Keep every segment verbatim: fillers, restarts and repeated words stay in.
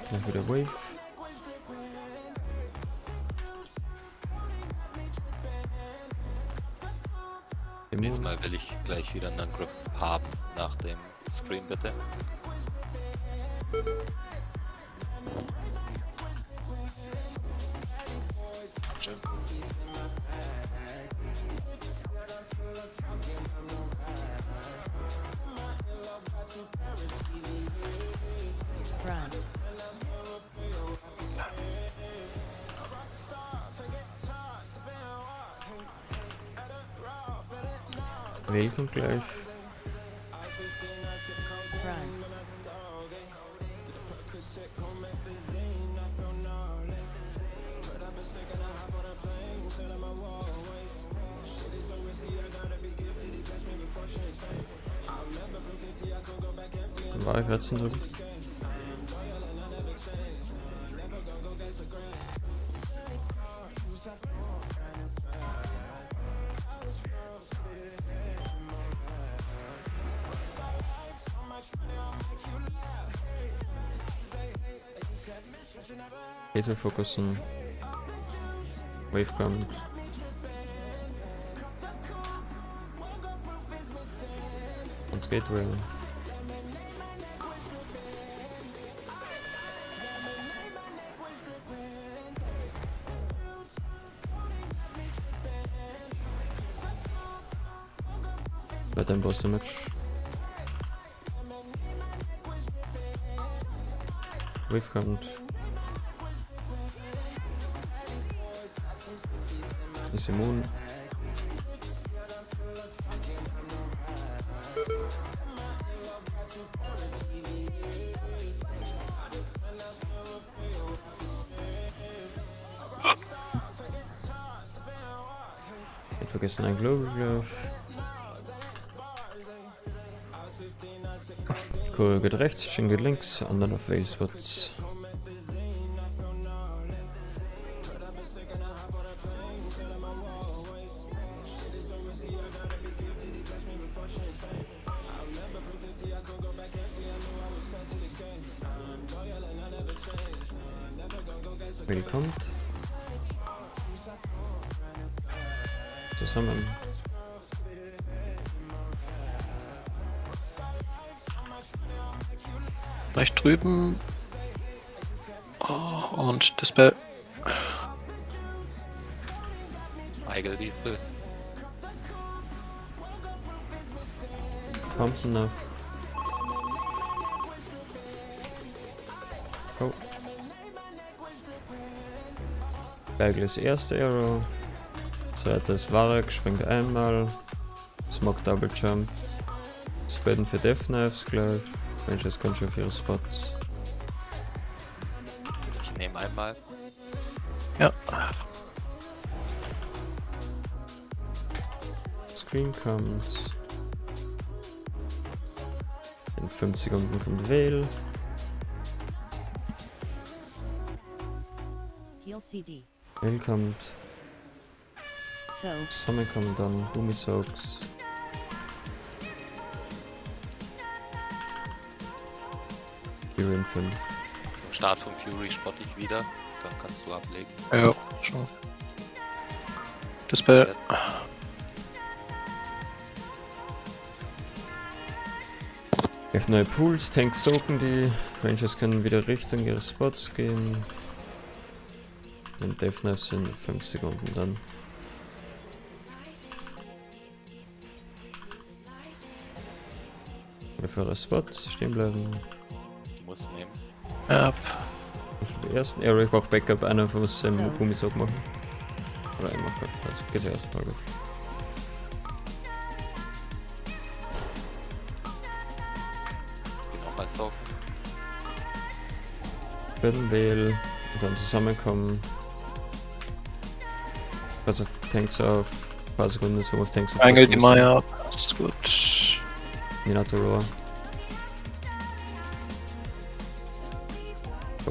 Dann wieder Wave. Nächstes Mal will ich gleich wieder einen Grip haben nach dem Screen, bitte. Schön. Wave kommt gleich. War ich Retzen drücken. Gateway fokussen. Wave kommt. Und Gateway. Weiter im Boss Damage. Wave kommt. Ist immun. Nicht vergessen ein Global Glove. Cool, geht rechts, Shin geht links und dann auf Wave Spots. Will kommt. Zusammen. Vielleicht drüben. Oh, und Dispel. Eigeldiefel. Kommt noch. Oh. Bergel ist erste Arrow. Zweites Varek, springt einmal. Smog Double Jump. Spadden für Death Knives gleich. Rangers können schon auf ihre Spots. Ich nehme einmal. Ja. Screen kommt. In fünf Sekunden kommt Veil. Veil kommt. Summon kommt dann. Boomy Soaks. Fury in fünf. Am Start von Fury spotte ich wieder. Dann kannst du ablegen. Ja, schon. Dispel. Gleich neue Pools, Tanks soaken die. Rangers können wieder Richtung ihre Spots gehen. Und Death Knives in fünf Sekunden dann. Oder für eure Spots stehen bleiben. Du musst nehmen. Ja. Ich will den ersten Arrow, ich brauche Backup, einer muss ähm, so. Boomy Soak machen. Oder ich mache also geht's ja erstmal gut. Geh nochmal Soak. Werden Veil und dann zusammenkommen. Pass auf Tanks auf. Ein paar Sekunden ist auf Tanks auf. Engel die Maya, passt gut. Minato Roar. Oh.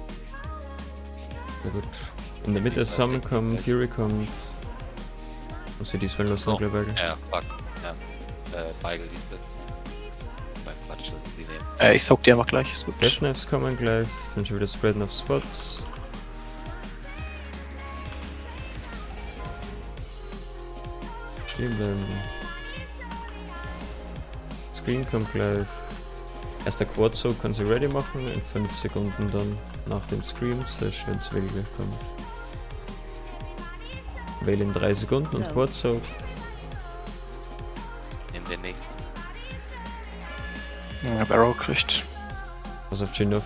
Sehr gut. In der Mitte zusammenkommen, Fury kommt. Muss sie die Spell loslassen, Oh. glaube ich. Ja, fuck. Ja. Äh, Beigel, die Split. Beim Quatsch. dass sie die nehmen. Äh, ich saug die einfach gleich, ist gut. Death Knives kommen gleich. Dann schon wieder spreaden auf Spots. Stehen bleiben. Screen kommt gleich. Erst der Quad-Zug kann sie ready machen, in fünf Sekunden dann nach dem Scream-Slash, wenn es Veil gleich kommt. Veil in drei Sekunden und Quad-Zug. Nimm den nächsten. Ja, Barrow kriegt. Was auf Chin auf.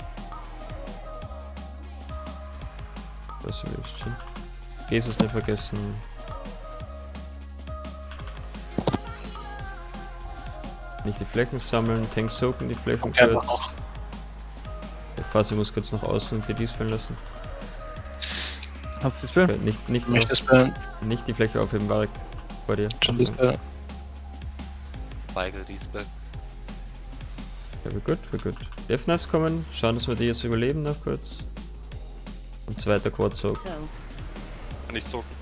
Was willst du? Jesus nicht vergessen. Nicht die Flächen sammeln, Tanks soaken die Flächen Okay, aber kurz. auch. Der Fasi muss kurz nach außen und die dispeln lassen. Hast du das Bild? Okay, nicht, nicht, Ich möchte auf, dispeln. nicht die Fläche aufheben, Varek. Bei dir. Schon dispeln. Weigel Dispel. Ja, wir gut, wir gut. Death Knives kommen, schauen, dass wir die jetzt überleben noch kurz. Und zweiter Quad Soak. So, Kann ich so.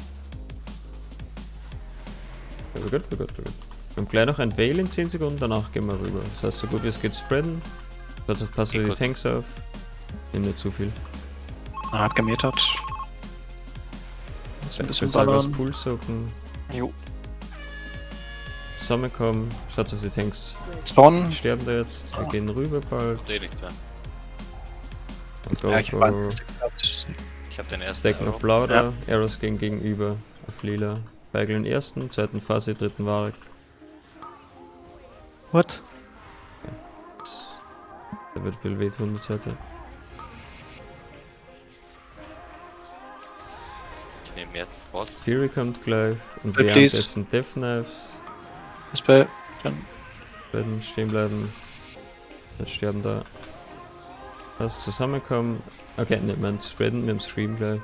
Ja, wir gut, wir gut, wir gut. Wir haben gleich noch ein Veil in zehn Sekunden, danach gehen wir rüber. Das heißt, so gut wie es geht spreaden. Pass auf, pass auf die gut. Tanks auf. Nimm nicht zu viel. Er hat gemetert. Jetzt ein bisschen Ich will was ballern. Pool soaken. Jo. Zusammenkommen, schaut auf die Tanks. Spawn. Die sterben da jetzt. Wir gehen rüber bald. Eh nichts mehr. Go, Ja, ich hab go. eins bis sechs gehabt. deswegen. Ich hab den ersten. Stacken Arrow. auf Blau da, Arrows gehen gegenüber auf Lila. Weigel den ersten, zweiten Phase, dritten Varek. What? Da wird viel wehtun, die Seite. Ich nehme jetzt Boss. Fury kommt gleich und Hey, währenddessen Death Knives. Dispel. Dann Werden stehen bleiben. Jetzt sterben da. Was zusammenkommen. Okay, nicht mehr spreaden mit dem Stream gleich.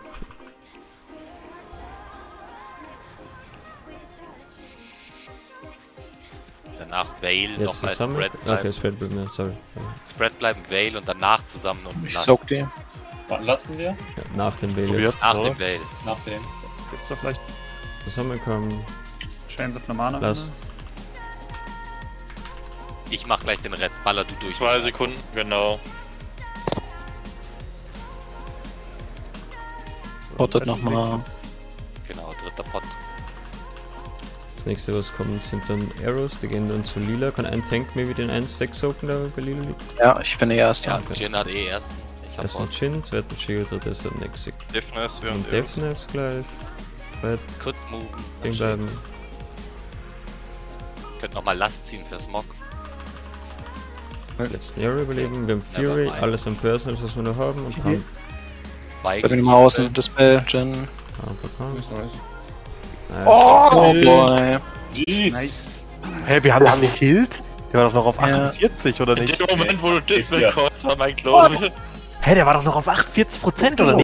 Danach Veil, Jetzt nochmal zusammen. Spread Okay, bleiben. spread bleiben, ja, sorry. Spread bleiben, Veil und danach zusammen und ich nach, saug die. Wann lassen wir? Ja, nach dem Veil Probiert. jetzt nach oder? dem Veil. Nach dem. Gibt's da vielleicht zusammenkommen. Chains of Namana? Lasst. Ich mach gleich den Rest, baller du durch. Zwei Sekunden, genau. Pottet nochmal. Genau, dritter Pot. Das nächste, was kommt, sind dann Arrows, die gehen dann zu Lila. Kann ein Tank maybe den eins Stack soaken, der bei Lila liegt? Ja, ich bin der Erste. Ja, Jin hat eh ersten. Ich hab Ersten Boss. Chin, zweiten Shield, dritter ist dann Nexig. Deafness während Und Death Knives gleich. Weit Kurz moven. stehen bleiben. Könnt nochmal Last ziehen für Smog. Letzten Arrow überleben. Wir haben Never Fury, mind. alles an Personals, was wir noch haben. Und haben Ich bin Weigel. mal außen. Dispel. Jen. Oh boy. Nice. Hä, wir haben ihn gekillt? Der war doch noch auf Ja. achtundvierzig, oder In nicht? dem Moment, wo du Dispel Ja. callst, war mein Glaube. Hä, der war doch noch auf achtundvierzig Prozent, oder nicht?